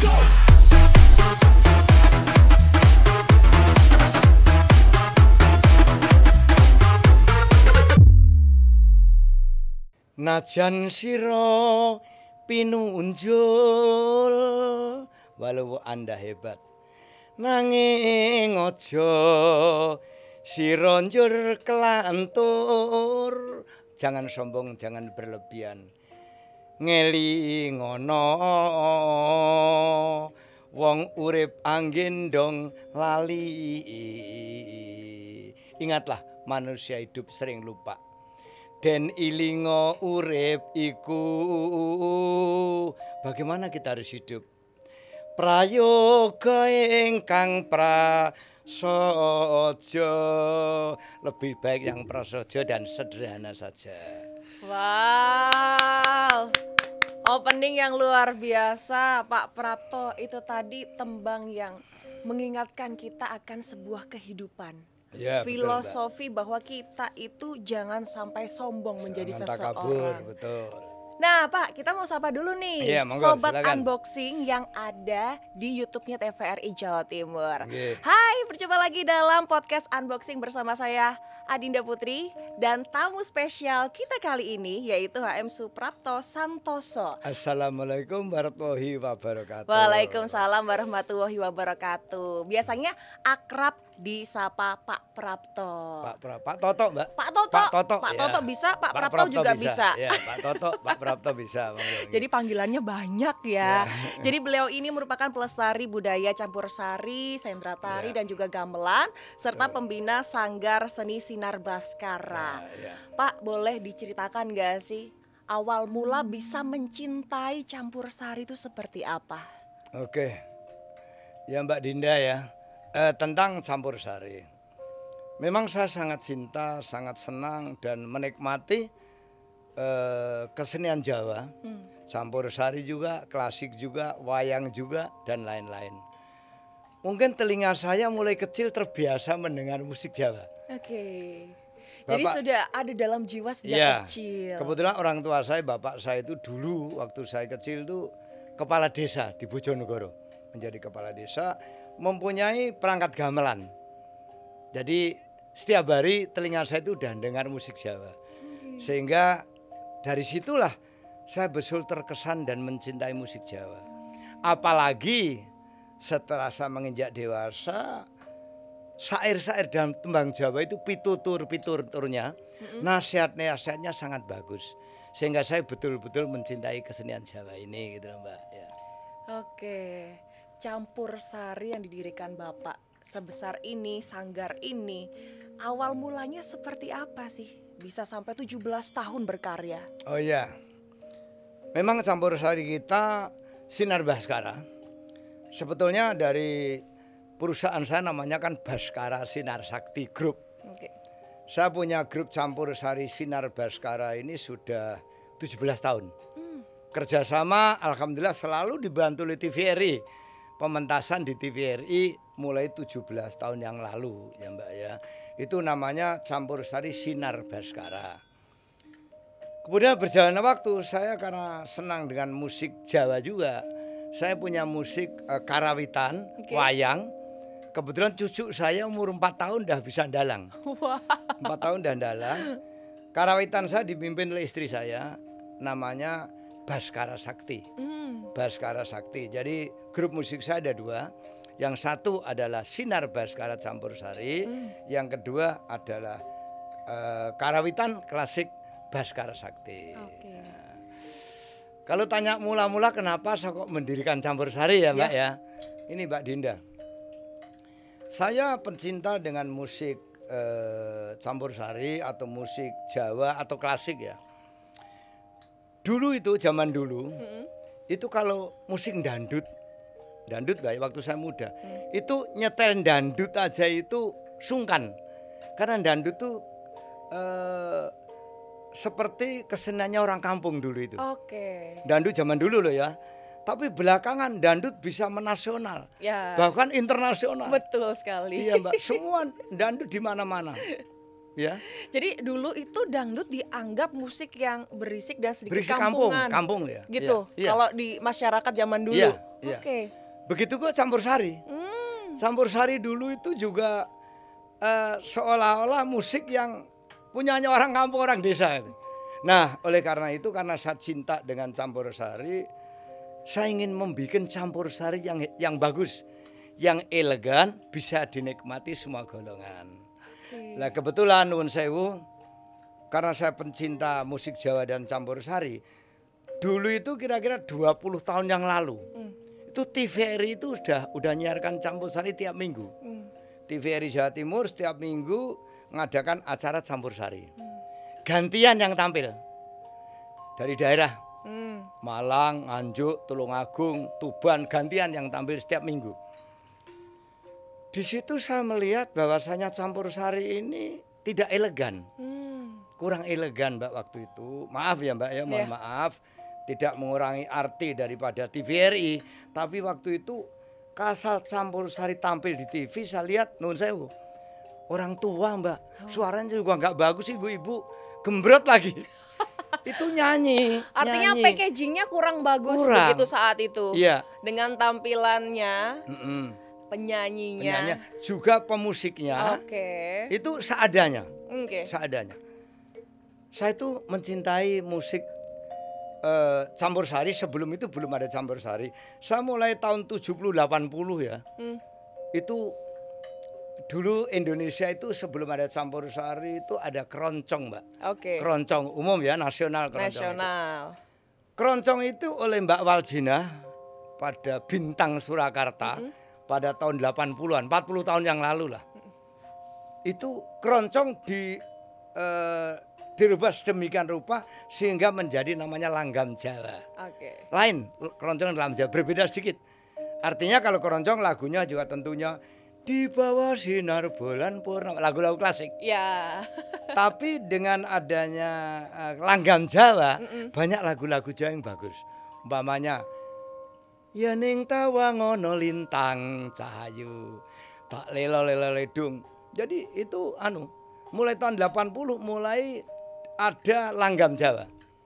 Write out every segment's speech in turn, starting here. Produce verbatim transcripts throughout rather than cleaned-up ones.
Najan siro pinunjul walau Anda hebat nanging ojo siro njur kelantur, jangan sombong, jangan berlebihan. Ngeli ngono wong urip anggendong lali. Ingatlah, manusia hidup sering lupa. Den ilingo urip iku bagaimana kita harus hidup. Prayoga ingkang prasaja, lebih baik yang prasaja dan sederhana saja. Wow, opening yang luar biasa Pak Prapto. Itu tadi tembang yang mengingatkan kita akan sebuah kehidupan. Ya, filosofi betul, bahwa kita itu jangan sampai sombong jangan menjadi seseorang. Takabur, betul. Nah Pak, kita mau sapa dulu nih ya, monggo, Sobat silakan. Unboxing yang ada di YouTube-nya T V R I Jawa Timur. Okay. Hai, berjumpa lagi dalam podcast Unboxing bersama saya Adinda Putri dan tamu spesial kita kali ini yaitu H M Suprapto Santoso. Assalamualaikum warahmatullahi wabarakatuh. Waalaikumsalam warahmatullahi wabarakatuh. Biasanya akrab disapa Pak Prapto. Pak Pra, Pak Toto, Mbak. Pak Toto. Pak Toto, Pak Toto ya. Bisa, Pak, Pak Prapto, Prapto juga bisa. bisa. Ya, Pak Toto, Pak Prapto bisa. Jadi panggilannya banyak ya. ya. Jadi beliau ini merupakan pelestari budaya campur sari, sendra tari ya. dan juga gamelan serta Tuh. pembina Sanggar Seni Sinar Baskara. Ya, ya. Pak, boleh diceritakan gak sih awal mula bisa mencintai campur sari itu seperti apa? Oke. Ya Mbak Dinda ya. Eh, tentang campur sari, memang saya sangat cinta, sangat senang dan menikmati eh, kesenian Jawa, hmm. campur sari juga, klasik juga, wayang juga dan lain-lain. Mungkin telinga saya mulai kecil terbiasa mendengar musik Jawa. Oke, jadi sudah ada dalam jiwa sejak ya, kecil. Kebetulan orang tua saya, bapak saya itu dulu waktu saya kecil itu kepala desa di Bojonegoro, menjadi kepala desa. Mempunyai perangkat gamelan. Jadi setiap hari telinga saya itu udah dengar musik Jawa. Hmm. Sehingga dari situlah saya betul terkesan dan mencintai musik Jawa. Apalagi setelah saya menginjak dewasa, syair-syair dan tembang Jawa itu pitutur-pituturnya, hmm. nasihat-nasihatnya sangat bagus. Sehingga saya betul-betul mencintai kesenian Jawa ini gitu Mbak. Ya. Oke. Campur sari yang didirikan Bapak sebesar ini, sanggar ini, awal mulanya seperti apa sih? Bisa sampai tujuh belas tahun berkarya. Oh iya, memang campur sari kita Sinar Baskara. Sebetulnya dari perusahaan saya namanya kan Baskara Sinar Sakti Group. Oke. Saya punya grup campur sari Sinar Baskara ini sudah tujuh belas tahun. Hmm. Kerjasama alhamdulillah selalu dibantu oleh T V R I. Pementasan di T V R I mulai tujuh belas tahun yang lalu ya Mbak ya. Itu namanya campur sari Sinar Baskara. Kemudian berjalannya waktu saya karena senang dengan musik Jawa juga. Saya punya musik uh, karawitan, okay. wayang. Kebetulan cucu saya umur empat tahun dah bisa dalang. Wow. empat tahun dah dalang. Karawitan saya dipimpin oleh istri saya namanya Baskara Sakti. Mm. Baskara Sakti. Jadi grup musik saya ada dua. Yang satu adalah Sinar Baskara Campur Sari. Mm. Yang kedua adalah uh, karawitan klasik Baskara Sakti. Okay. Nah, kalau tanya mula-mula kenapa saya kok mendirikan Campur Sari ya Mbak yeah. ya. Ini Mbak Dinda. Saya pencinta dengan musik uh, Campur Sari atau musik Jawa atau klasik ya. Dulu itu zaman dulu hmm. itu kalau musik dandut, dandut baik waktu saya muda, hmm. itu nyetel dandut aja itu sungkan, karena dandut tuh eh, seperti keseniannya orang kampung dulu itu. Oke. Dandut zaman dulu loh ya, tapi belakangan dandut bisa menasional, ya. bahkan internasional. Betul sekali. Iya Mbak, semua dandut di mana-mana. Ya. Jadi dulu itu dangdut dianggap musik yang berisik dan sedikit berisik kampungan. Kampung, kampung ya. Gitu. Ya, ya. Kalau di masyarakat zaman dulu. Ya, Ya. Oke. Okay. Begitu kok campur sari. Hmm. Campur sari dulu itu juga uh, seolah-olah musik yang punyanya orang kampung, orang desa. Nah, oleh karena itu, karena saya cinta dengan campur sari, saya ingin membuat campur sari yang yang bagus, yang elegan, bisa dinikmati semua golongan. Okay. Nah, kebetulan nuwun sewu, karena saya pencinta musik Jawa dan campur sari, dulu itu kira-kira dua puluh tahun yang lalu. Hmm. Itu T V R I itu udah udah nyiarkan campur sari tiap minggu. Hmm. T V R I Jawa Timur setiap minggu mengadakan acara campur sari. Hmm. Gantian yang tampil dari daerah. Hmm. Malang, Nganjuk, Tulungagung, Tuban, gantian yang tampil setiap minggu. Di situ saya melihat bahwasanya campur sari ini tidak elegan. Hmm. Kurang elegan Mbak waktu itu. Maaf ya Mbak ya, mohon yeah. maaf. Tidak mengurangi arti daripada T V R I, tapi waktu itu kasal campur sari tampil di T V, saya lihat nun sewu, orang tua Mbak, suaranya juga nggak bagus, ibu-ibu gembrot lagi. Itu nyanyi. Artinya nyanyi. packagingnya kurang bagus kurang. Begitu saat itu. Iya. Dengan tampilannya, Mm-mm. penyanyinya, penyanyinya, juga pemusiknya, okay. itu seadanya, okay. seadanya. Saya itu mencintai musik Uh, campur sari. Sebelum itu belum ada campur sari. Saya mulai tahun tujuh puluh delapan puluh ya. Hmm. Itu dulu Indonesia itu sebelum ada campur sari itu ada keroncong Mbak. Oke. Okay. Keroncong umum ya, nasional keroncong. Nasional. Itu. Keroncong itu oleh Mbak Waljina pada Bintang Surakarta hmm. pada tahun delapan puluhan, empat puluh tahun yang lalu lah. Hmm. Itu keroncong di uh, dirubah sedemikian rupa sehingga menjadi namanya langgam Jawa. Oke. Lain keroncong dan langgam Jawa, berbeda sedikit. Artinya kalau keroncong lagunya juga tentunya di bawah sinar bulan purnama, lagu-lagu klasik. Ya. Tapi dengan adanya uh, langgam Jawa, Mm-mm. banyak lagu-lagu Jawa yang bagus. Umpamanya ya ning tawangono lintang cahayu, tak lelo-lelo ledung. Jadi itu anu, mulai tahun delapan puluh mulai ada langgam Jawa.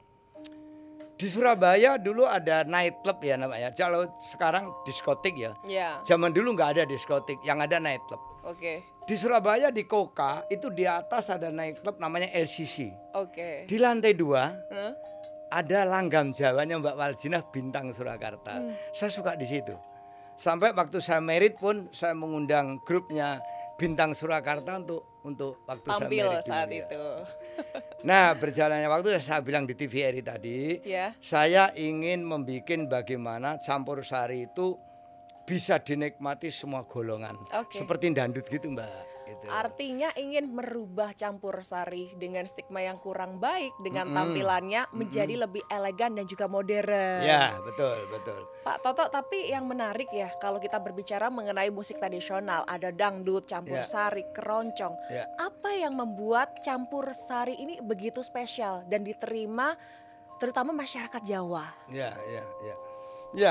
Di Surabaya dulu ada night club ya namanya. Kalau sekarang diskotik ya. Yeah. Zaman dulu nggak ada diskotik, yang ada night club. Oke. Okay. Di Surabaya di Koka itu di atas ada night club namanya L C C. Oke. Okay. Di lantai dua huh? ada langgam Jawanya Mbak Waljina Bintang Surakarta. Hmm. Saya suka di situ. Sampai waktu saya merit pun saya mengundang grupnya Bintang Surakarta untuk untuk waktu tampil saya merit saat dulu, itu. Ya. Nah, berjalannya waktu saya bilang di T V R I tadi, yeah. saya ingin membuat bagaimana campur sari itu bisa dinikmati semua golongan. Okay. Seperti dangdut gitu Mbak. Gitu. Artinya ingin merubah campur sari dengan stigma yang kurang baik dengan mm-hmm. tampilannya menjadi mm-hmm. lebih elegan dan juga modern. Ya, betul, betul. Pak Toto, tapi yang menarik ya kalau kita berbicara mengenai musik tradisional, ada dangdut, campur ya. sari, keroncong. Ya. Apa yang membuat campur sari ini begitu spesial dan diterima terutama masyarakat Jawa? Ya, ya, ya. Ya.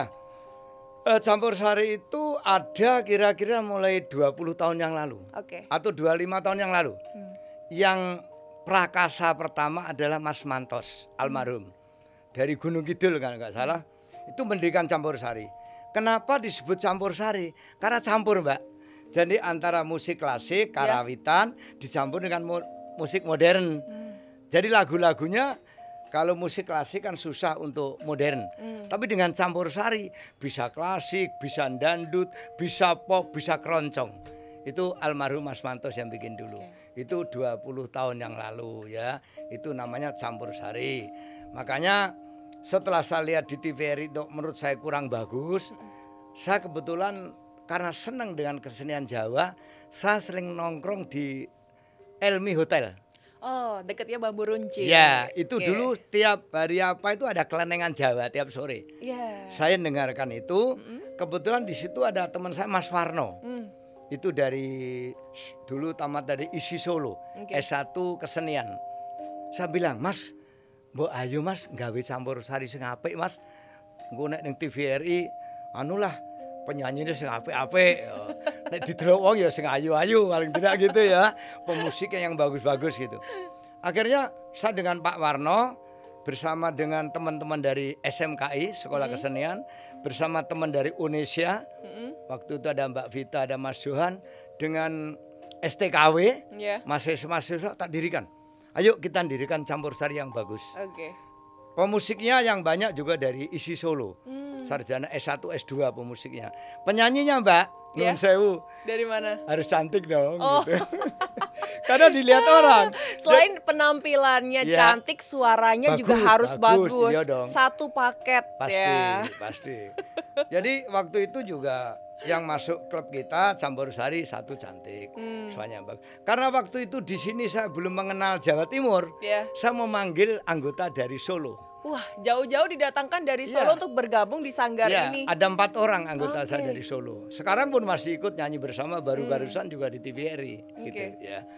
Campur sari itu ada kira-kira mulai dua puluh tahun yang lalu. Okay. Atau dua puluh lima tahun yang lalu. Hmm. Yang prakasa pertama adalah Mas Mantos, almarhum. Hmm. Dari Gunung Kidul kan nggak salah. Hmm. Itu mendirikan campur sari. Kenapa disebut campur sari? Karena campur Mbak. Jadi antara musik klasik, karawitan, yeah. dicampur dengan mu- musik modern. Hmm. Jadi lagu-lagunya kalau musik klasik kan susah untuk modern. Hmm. Tapi dengan campur sari bisa klasik, bisa dangdut, bisa pop, bisa keroncong. Itu almarhum Mas Mantos yang bikin dulu. Okay. Itu dua puluh tahun yang lalu ya. Itu namanya campur sari. Makanya setelah saya lihat di T V R I itu menurut saya kurang bagus. Hmm. Saya kebetulan karena senang dengan kesenian Jawa, saya sering nongkrong di Elmi Hotel. Oh, deketnya Bambu Runcing. Ya, itu okay. dulu tiap hari apa itu ada kelenengan Jawa tiap sore. Yeah. Saya dengarkan itu. Mm-hmm. Kebetulan di situ ada teman saya Mas Warno. Mm. Itu dari dulu tamat dari I S I Solo, okay. S satu kesenian. Saya bilang, "Mas, mbok ayo Mas gawe campur sari sing apik, Mas. Engko nek ning T V R I anulah penyanyinya sing apik-apik. Nek didelok wong ya sing ayu-ayu paling tidak gitu ya. Pemusiknya yang bagus-bagus gitu." Akhirnya saya dengan Pak Warno bersama dengan teman-teman dari S M K I Sekolah mm-hmm. Kesenian bersama teman dari Indonesia. Mm-hmm. Waktu itu ada Mbak Vita, ada Mas Johan dengan S T K W, yeah. mahasiswa-mahasiswa tak dirikan. Ayo kita dirikan campur sari yang bagus. Oke. Okay. Pemusiknya yang banyak juga dari isi Solo. Hmm. Sarjana S satu, S dua pemusiknya. Penyanyinya Mbak, Nun Sewu. Dari mana? Harus cantik dong. Oh. Gitu. Karena dilihat orang. Selain penampilannya ya, cantik, suaranya bagus, juga harus bagus. bagus. Iya dong. Satu paket. Pasti, ya. pasti. Jadi waktu itu juga yang masuk klub kita campur sari satu cantik, hmm. suaranya bagus. Karena waktu itu di sini saya belum mengenal Jawa Timur, yeah. saya memanggil anggota dari Solo. Wah, jauh-jauh didatangkan dari Solo yeah. untuk bergabung di sanggar yeah, ini. Ada empat orang anggota okay. saya dari Solo. Sekarang pun masih ikut nyanyi bersama, baru-barusan hmm. juga di T V R I. Gitu, okay. ya.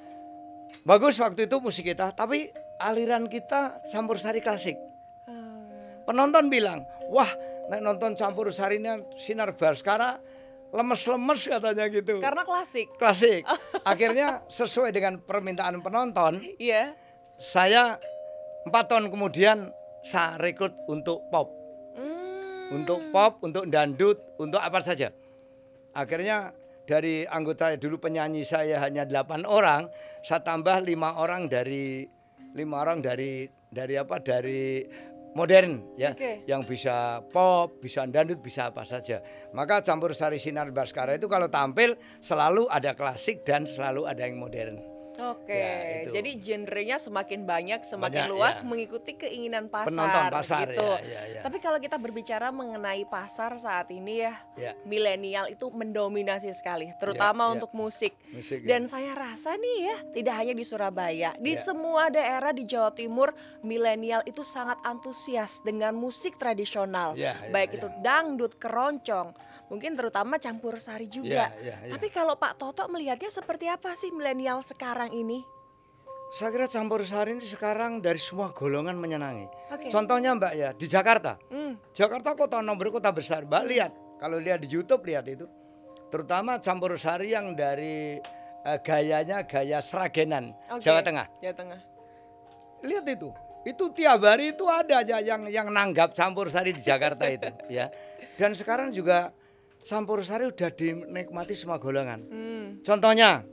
Bagus waktu itu musik kita, tapi aliran kita campur sari klasik. Hmm. Penonton bilang, wah, nek nonton campur sarinya Sinar Baskara lemes-lemes katanya gitu. Karena klasik. Klasik. Akhirnya sesuai dengan permintaan penonton. Iya. Saya empat tahun kemudian saya rekrut untuk pop. Hmm. Untuk pop, untuk dangdut, untuk apa saja. Akhirnya dari anggota dulu penyanyi saya hanya delapan orang, saya tambah lima orang dari lima orang dari dari apa? Dari modern ya, okay. yang bisa pop, bisa dangdut, bisa apa saja. Maka campur sari Sinar Baskara itu kalau tampil selalu ada klasik dan selalu ada yang modern. Oke, ya, jadi genrenya semakin banyak, semakin banyak, luas ya. Mengikuti keinginan pasar. Penonton pasar gitu. ya, ya, ya. Tapi kalau kita berbicara mengenai pasar saat ini ya, ya. milenial itu mendominasi sekali, terutama ya, untuk ya. musik. musik. Dan ya. saya rasa nih ya, tidak hanya di Surabaya, di ya. semua daerah di Jawa Timur, milenial itu sangat antusias dengan musik tradisional, ya, ya, baik ya. itu dangdut, keroncong, mungkin terutama campur sari juga. Ya, ya, ya. Tapi kalau Pak Toto melihatnya seperti apa sih milenial sekarang ini? Saya kira campur sari ini sekarang dari semua golongan menyenangi. Okay. Contohnya Mbak ya di Jakarta, mm. Jakarta kota nomor kota besar. Mbak lihat, kalau lihat di YouTube lihat itu, terutama campur sari yang dari uh, gayanya gaya Sragenan, okay. Jawa Tengah. Jawa Tengah. Lihat itu, itu tiap hari itu ada aja yang yang nanggap campur sari di Jakarta itu, ya. Dan sekarang juga campur sari udah dinikmati semua golongan. Mm. Contohnya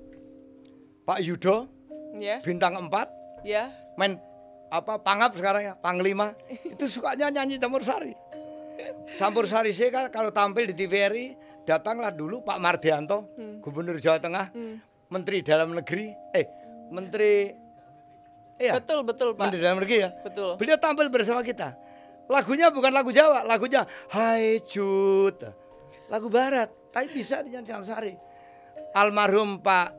Pak Yudo, yeah. bintang empat, yeah. main apa pangap sekarang ya, panglima, itu sukanya nyanyi campur sari. Campur sari sih kan kalau tampil di T V R I, datanglah dulu Pak Mardianto, hmm. Gubernur Jawa Tengah, hmm. Menteri Dalam Negeri, eh Menteri, iya, betul betul Pak. Menteri Dalam Negeri ya, betul. Beliau tampil bersama kita. Lagunya bukan lagu Jawa, lagunya Hai Cut, lagu Barat, tapi bisa dinyanyi campur sari. Almarhum Pak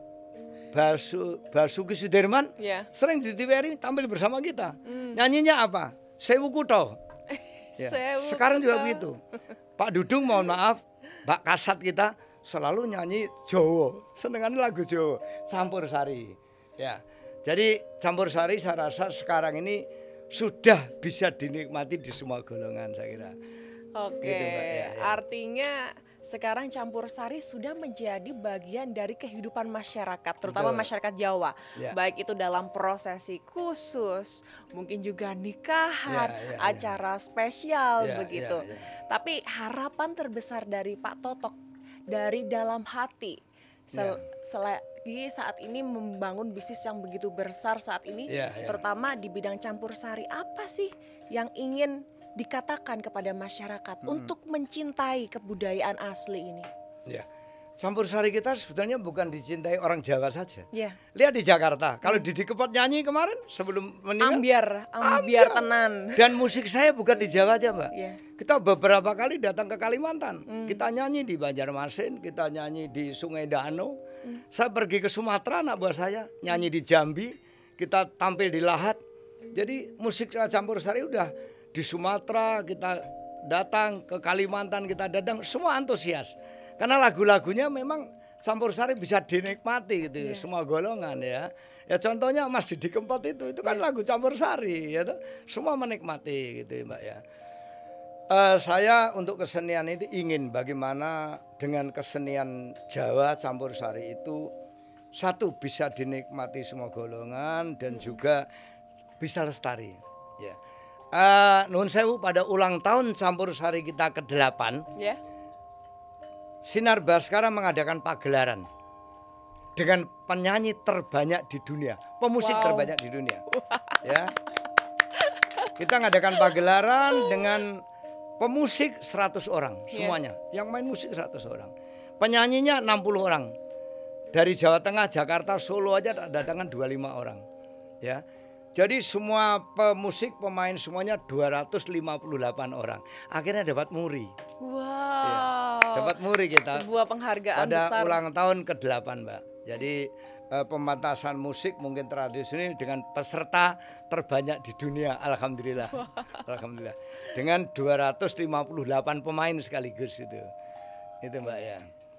Basu, Basuki Sudirman yeah. sering di T V R I tampil bersama kita. Mm. Nyanyinya apa? Sewu Kuto. ya. Sewu Sekarang kuto. Juga begitu. Pak Dudung mohon maaf, Mbak Kasat kita selalu nyanyi Jawa. Senengannya lagu Jawa, campur sari. Ya. Jadi campur sari saya rasa sekarang ini sudah bisa dinikmati di semua golongan saya kira. Oke. Gitu, Mbak. Ya, ya. Artinya sekarang campur sari sudah menjadi bagian dari kehidupan masyarakat, terutama Betul. masyarakat Jawa. Ya. Baik itu dalam prosesi khusus, mungkin juga nikahan, ya, ya, acara ya. spesial ya, begitu. Ya, ya. Tapi harapan terbesar dari Pak Totok dari dalam hati, sel- ya. selagi saat ini membangun bisnis yang begitu besar saat ini, ya, ya. terutama di bidang campur sari, apa sih yang ingin dikatakan kepada masyarakat hmm. untuk mencintai kebudayaan asli ini? Ya, campur sari kita sebetulnya bukan dicintai orang Jawa saja. Ya. Lihat di Jakarta, kalau hmm. Didi Kempot nyanyi kemarin sebelum meninggal, ambiar, ambiar tenan. Dan musik saya bukan di Jawa aja, Mbak. Ya. Kita beberapa kali datang ke Kalimantan, hmm. kita nyanyi di Banjarmasin, kita nyanyi di Sungai Danau. Hmm. Saya pergi ke Sumatera, anak buah saya nyanyi di Jambi, kita tampil di Lahat. Jadi musik campur sari udah di Sumatera, kita datang ke Kalimantan, kita datang, semua antusias. Karena lagu-lagunya memang campur sari bisa dinikmati gitu, yeah. semua golongan ya. Ya contohnya Mas Didi Kempot itu, itu kan yeah. lagu campur sari, ya, semua menikmati gitu Mbak ya. Uh, saya untuk kesenian itu ingin bagaimana dengan kesenian Jawa campur sari itu satu bisa dinikmati semua golongan dan juga bisa lestari. Ya. Uh, Nuhun sewu, pada ulang tahun campur sari kita ke delapan, yeah. Sinar Bhaskara mengadakan pagelaran dengan penyanyi terbanyak di dunia, pemusik wow. terbanyak di dunia. Ya, kita mengadakan pagelaran dengan pemusik seratus orang semuanya, yeah. yang main musik seratus orang, penyanyinya enam puluh orang. Dari Jawa Tengah, Jakarta, Solo aja datangan dua puluh lima orang. Ya. Jadi semua pemusik, pemain semuanya dua ratus lima puluh delapan orang. Akhirnya dapat muri. Wow. Ya, dapat muri kita. Sebuah penghargaan pada besar. Pada ulang tahun ke delapan, Mbak. Jadi eh, pementasan musik mungkin tradisional dengan peserta terbanyak di dunia. Alhamdulillah. Wow. Alhamdulillah. Dengan dua ratus lima puluh delapan pemain sekaligus itu. Itu, Mbak ya.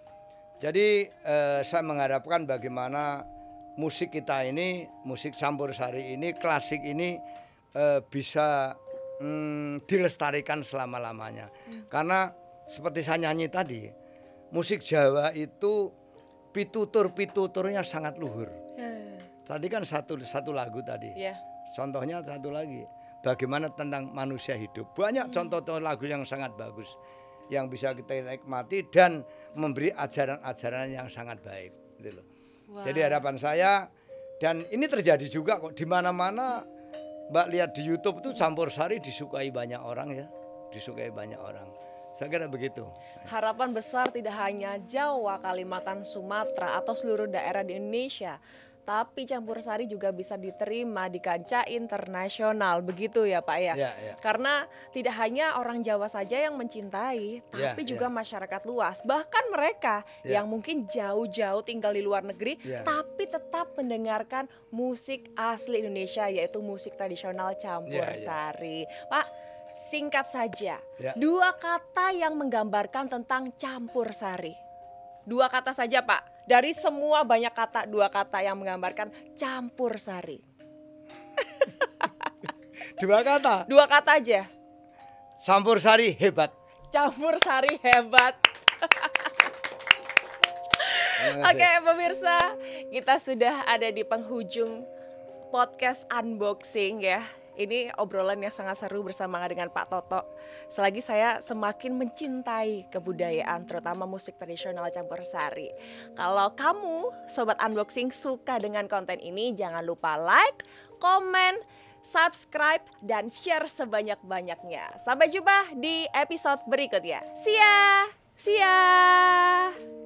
Jadi eh, saya mengharapkan bagaimana musik kita ini, musik campur sari ini, klasik ini e, bisa mm, dilestarikan selama-lamanya. Hmm. Karena seperti saya nyanyi tadi, musik Jawa itu pitutur-pituturnya sangat luhur. Hmm. Tadi kan satu satu lagu tadi. Yeah. Contohnya satu lagi, bagaimana tentang manusia hidup. Banyak hmm. contoh-contoh lagu yang sangat bagus yang bisa kita nikmati dan memberi ajaran-ajaran yang sangat baik, gitu loh. Wow. Jadi harapan saya, dan ini terjadi juga kok di mana-mana, Mbak lihat di YouTube tuh campur sari disukai banyak orang ya, disukai banyak orang. Saya kira begitu. Harapan besar tidak hanya Jawa, Kalimantan, Sumatera atau seluruh daerah di Indonesia, tapi campur sari juga bisa diterima di kancah internasional, begitu ya Pak ya? Ya, ya. Karena tidak hanya orang Jawa saja yang mencintai, tapi ya, juga ya. masyarakat luas. Bahkan mereka ya. yang mungkin jauh-jauh tinggal di luar negeri, ya. tapi tetap mendengarkan musik asli Indonesia, yaitu musik tradisional campur ya, sari. Ya. Pak, singkat saja, ya. dua kata yang menggambarkan tentang campur sari. Dua kata saja Pak. Dari semua banyak kata, dua kata yang menggambarkan campur sari. Dua kata? Dua kata aja. Campur sari hebat. Campur sari hebat. Oke pemirsa, kita sudah ada di penghujung podcast unboxing ya. Ini obrolan yang sangat seru bersama dengan Pak Toto. Selagi saya semakin mencintai kebudayaan, terutama musik tradisional campur sari. Kalau kamu, Sobat Unboxing, suka dengan konten ini, jangan lupa like, komen, subscribe, dan share sebanyak-banyaknya. Sampai jumpa di episode berikutnya. See ya! See ya!